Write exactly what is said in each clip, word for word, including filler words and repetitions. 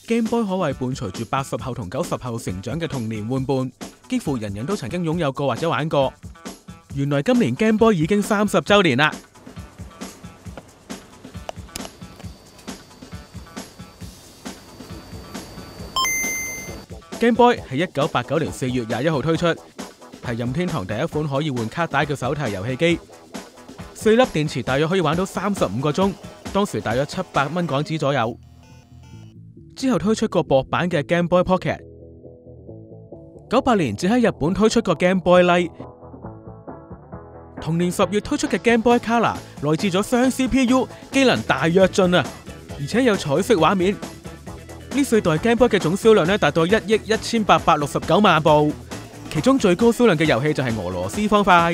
Game Boy 可謂伴隨住八十後同九十後成長嘅童年玩伴，幾乎人人都曾經擁有過或者玩過。原來今年 Game Boy 已經三十週年啦！ Game Boy 係一九八九年四月廿一號推出，係任天堂第一款可以換卡帶嘅手提遊戲機。四粒電池大約可以玩到三十五個鐘，當時大約七百蚊港紙左右。之後推出個薄版嘅 Game Boy Pocket。九八年只喺日本推出個 Game Boy Light。同年十月推出嘅 Game Boy Color 內置咗雙 C P U， 機能大躍進啊，而且有彩色畫面。呢四代 Game Boy 嘅總銷量呢達到一億一千八百六十九萬部，其中最高銷量嘅遊戲就係俄羅斯方塊。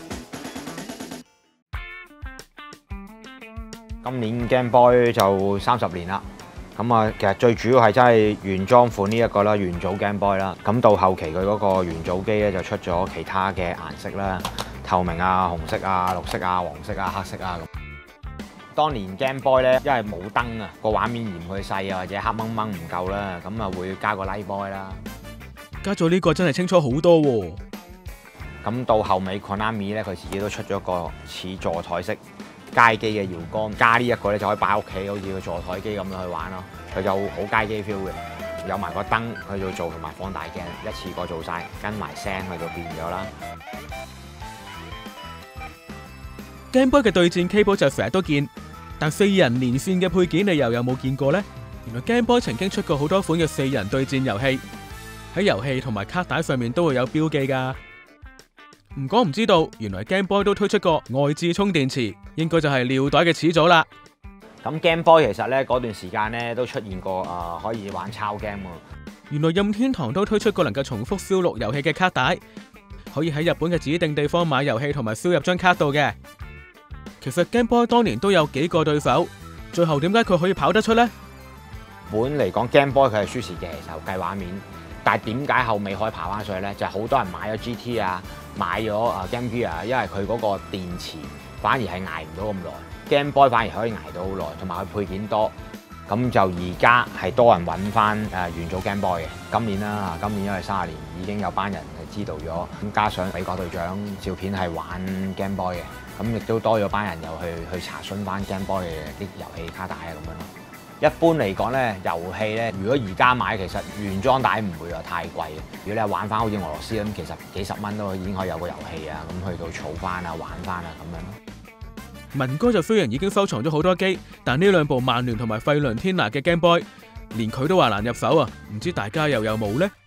今年 Game Boy 就三十年啦。咁啊，其實最主要係真係原裝款呢一個啦，元祖 Game Boy 啦。咁到後期佢嗰個元祖機咧就出咗其他嘅顏色啦，透明啊、紅色啊、綠色啊、黃色啊、黑色啊咁。當年 Game Boy 咧，因為冇燈啊，個畫面嫌佢細啊，或者黑掹掹唔夠啦，咁啊會加個 Light Boy 啦。 加咗呢個真係清楚好多喎。 咁到後尾 Konami 咧，佢自己都出咗個似座台式街機嘅搖桿，加呢一個咧就可以擺屋企，好似個座台機咁樣去玩咯。佢就好街機 feel 嘅，有埋個燈去到做，同埋放大鏡一次過做晒，跟埋聲去到變咗啦。 Game Boy 嘅對戰 cable 就成日都見，但四人連線嘅配件你又有冇見過呢？原來 Game Boy 曾經出過好多款嘅四人對戰遊戲，喺遊戲同埋卡帶上面都會有標記噶。唔講唔知道，原來 Game Boy 都推出過外置充電池，應該就係尿袋嘅始祖啦。 咁 Game Boy 其實咧嗰段時間咧都出現過啊、呃，可以玩抄 game 喎。 原來任天堂都推出過能夠重複燒錄遊戲嘅卡帶，可以喺日本嘅指定地方買遊戲同埋燒入張卡度嘅。其實 Game Boy 當年都有幾個對手，最後點解佢可以跑得出呢？ 本嚟講 Game Boy 佢係輸蝕嘅，就計畫面。但係點解後尾可以爬翻上去呢？就係、是、好多人買咗 G T 啊，買咗啊 Game Gear，因為佢嗰個電池反而係捱唔到咁耐 ，Game Boy 反而可以捱到好耐，同埋佢配件多。咁就而家係多人揾翻誒元祖 Game Boy 嘅。今年啦，今年因為三十年已經有班人係知道咗，咁加上美國隊長照片係玩 Game Boy 嘅。咁亦都多咗班人又去去查詢翻 Game Boy 嘅啲遊戲卡帶啊咁樣咯。一般嚟講咧，遊戲咧，如果而家買其實原裝帶唔會話太貴嘅。如果你係玩翻好似俄羅斯咁，其實幾十蚊都已經可以有個遊戲啊，咁去到儲翻啊、玩翻啊咁樣咯。 文哥就雖然已經收藏咗好多機，但呢兩部曼聯同埋費倫天拿嘅 Game Boy， 連佢都話難入手啊！唔知大家又有冇呢？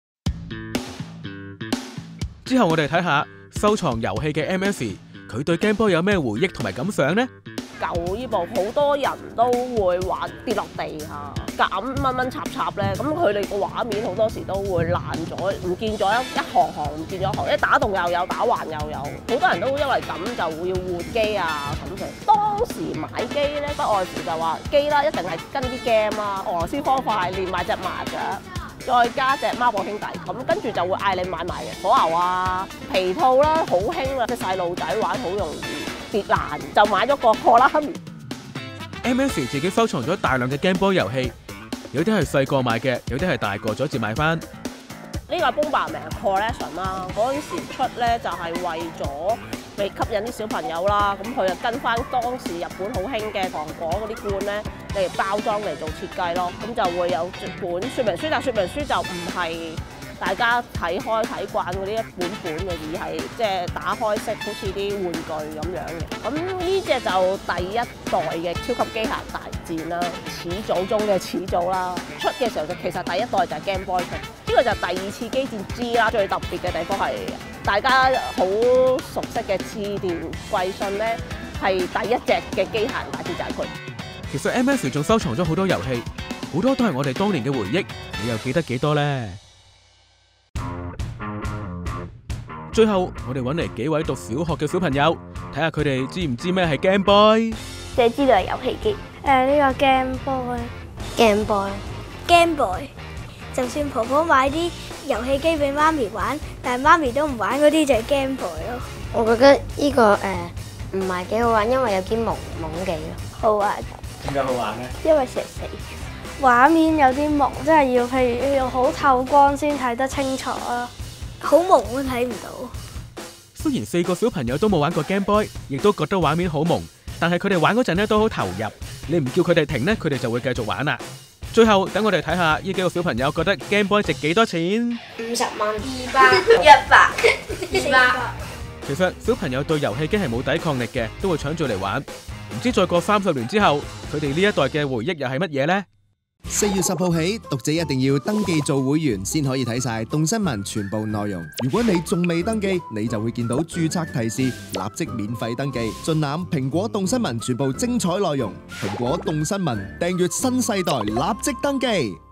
之後我哋睇下收藏遊戲嘅 M S。佢對 Game Boy 有咩回憶同埋感想呢？ 舊呢部好多人都會玩跌落地下，咁掹掹插插咧，咁佢哋個畫面好多時都會爛咗，唔見咗一一行行唔見咗一行，一打動又有，打橫又有，好多人都因為咁就會要換機啊咁嘅。當時買機咧，不外乎就話機啦，一定係跟啲 game 啊，俄羅斯方塊連埋隻麻雀。再加隻孖寶兄弟，咁跟住就會嗌你買埋嘅火牛啊、皮套啦，好興啦，啲細路仔玩好容易跌爛，就買咗個破啦。 M S 自己收藏咗大量嘅 Game Boy 遊戲，有啲係細個買嘅，有啲係大個咗至買翻。 呢個係 Bomberman Collection 啦，嗰陣時出咧就係為咗嚟吸引啲小朋友啦，咁佢就跟翻當時日本好興嘅糖果嗰啲罐咧嚟包裝嚟做設計咯，咁就會有本說明書，但說明書就唔係大家睇開睇慣嗰啲一本本嘅，而係即係打開式，好似啲玩具咁樣嘅。咁呢隻就第一代嘅超級機械大戰啦，始祖中嘅始祖啦。出嘅時候就其實第一代就係 Game Boy 出，呢個就第二次機戰 G 啦。最特別嘅地方係大家好熟悉嘅刺電貴信咧，係第一隻嘅機械大戰就係佢。 其實 M S 仲收藏咗好多遊戲，好多都係我哋當年嘅回憶，你又記得幾多呢？最後我哋揾嚟幾位讀小學嘅小朋友，睇下佢哋知唔知咩係 Game Boy？ 即係知道係遊戲機。誒呢個 Game Boy，Game Boy，Game Boy。就算婆婆買啲遊戲機俾媽咪玩，但係媽咪都唔玩嗰啲就係 Game Boy 咯。 我覺得呢個誒唔係幾好玩，因為有啲蒙蒙地咯。 好玩。 點解好玩咧？ 因為成死。 畫面有啲朦，即係要譬如要好透光先睇得清楚啊，好朦都睇唔到。 雖然四個小朋友都冇玩過 Game Boy， 亦都覺得畫面好朦，但係佢哋玩嗰陣咧都好投入。你唔叫佢哋停呢，佢哋就會繼續玩啦。最後等我哋睇下呢幾個小朋友覺得 Game Boy 值幾多錢？ 五十蚊、二百、一百、二百。 其實小朋友對遊戲機係冇抵抗力嘅，都會搶住嚟玩。唔知再過三十年之後，佢哋呢一代嘅回憶又係乜嘢呢？ 四月十號起，讀者一定要登記做會員先可以睇晒動新聞全部內容。如果你仲未登記，你就會見到註冊提示，立即免費登記，盡覽蘋果動新聞全部精彩內容。蘋果動新聞訂閱新世代，立即登記。